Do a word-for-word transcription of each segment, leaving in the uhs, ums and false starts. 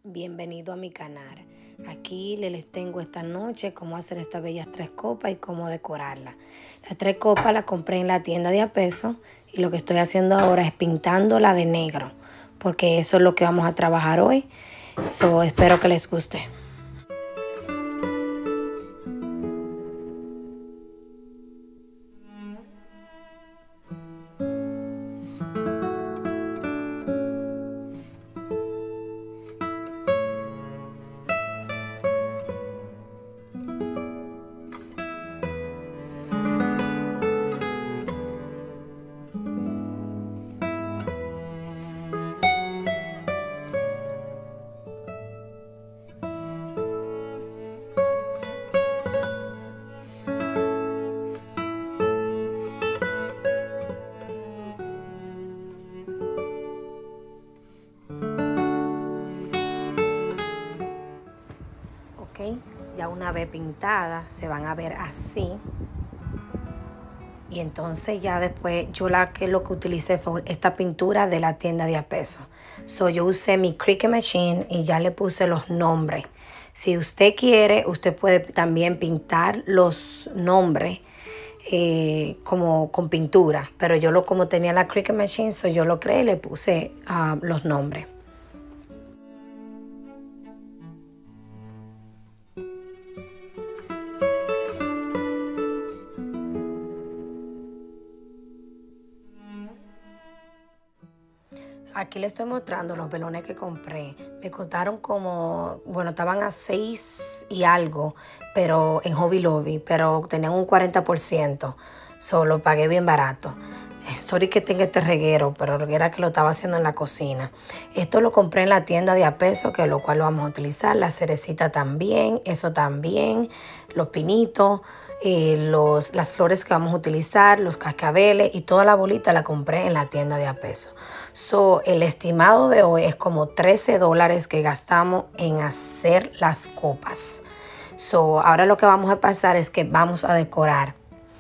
Bienvenido a mi canal. Aquí les tengo esta noche cómo hacer estas bellas tres copas y cómo decorarlas. Las tres copas las compré en la tienda de a peso y lo que estoy haciendo ahora es pintándola de negro porque eso es lo que vamos a trabajar hoy. So, espero que les guste. Ok, ya una vez pintadas se van a ver así. Y entonces ya después yo la que lo que utilicé fue esta pintura de la tienda de a peso. So yo usé mi Cricut Machine y ya le puse los nombres. Si usted quiere, usted puede también pintar los nombres eh, como con pintura. Pero yo lo como tenía la Cricut Machine, so yo lo creé y le puse uh, los nombres. Aquí les estoy mostrando los velones que compré. Me costaron como, bueno, estaban a seis y algo, pero en Hobby Lobby, pero tenían un cuarenta por ciento. Solo pagué bien barato. Sorry que tenga este reguero, pero era que lo estaba haciendo en la cocina. Esto lo compré en la tienda de a peso, que lo cual lo vamos a utilizar. La cerecita también, eso también, los pinitos, eh, los, las flores que vamos a utilizar, los cascabeles y toda la bolita la compré en la tienda de a peso. So, el estimado de hoy es como trece dólares que gastamos en hacer las copas. So, ahora lo que vamos a pasar es que vamos a decorar.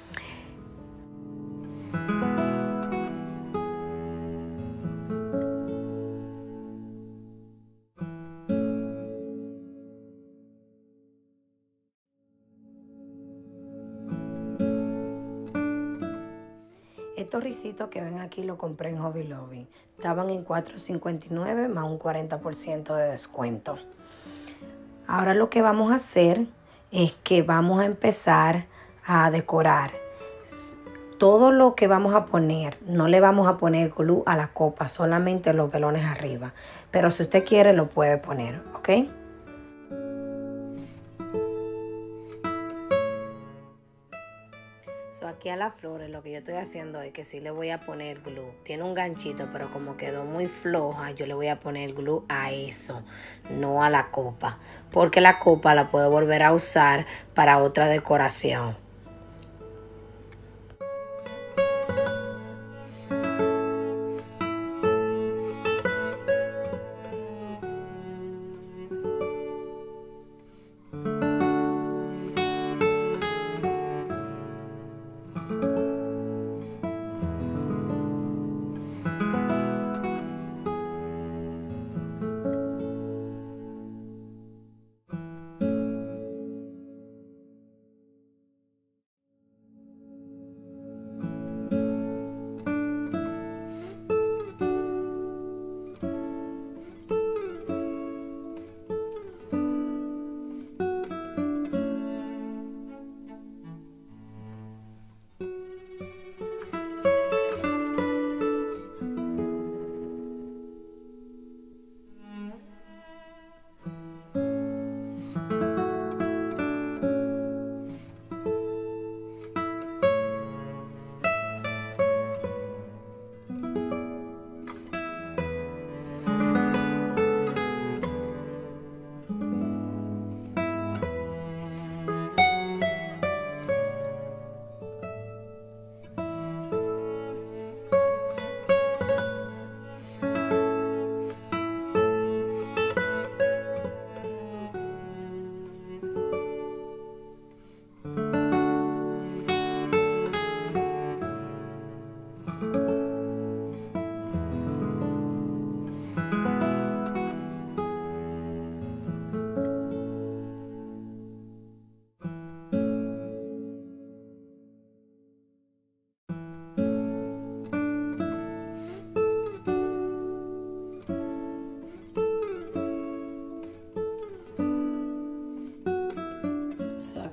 Estos risitos que ven aquí los compré en Hobby Lobby. Estaban en cuatro cincuenta y nueve más un cuarenta por ciento de descuento. Ahora lo que vamos a hacer es que vamos a empezar a decorar. Todo lo que vamos a poner, no le vamos a poner glue a la copa, solamente los velones arriba. Pero si usted quiere lo puede poner, ¿ok? So, aquí a las flores lo que yo estoy haciendo es que sí le voy a poner glue. Tiene un ganchito, pero como quedó muy floja, yo le voy a poner glue a eso, no a la copa. Porque la copa la puedo volver a usar para otra decoración.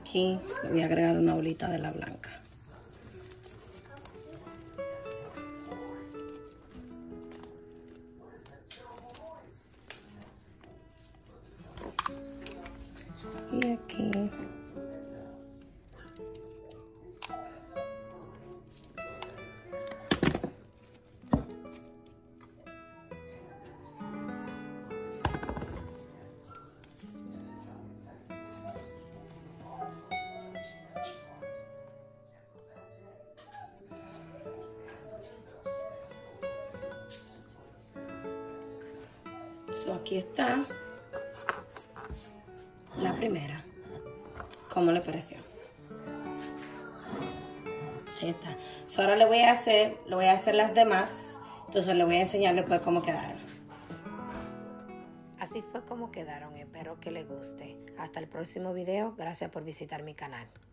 aquí le voy a agregar una bolita de la blanca. Y aquí. So, aquí está la primera. ¿Cómo le pareció? Ahí está. So, ahora le voy a hacer, le voy a hacer las demás. Entonces le voy a enseñar después cómo quedaron. Así fue como quedaron. Espero que les guste. Hasta el próximo video. Gracias por visitar mi canal.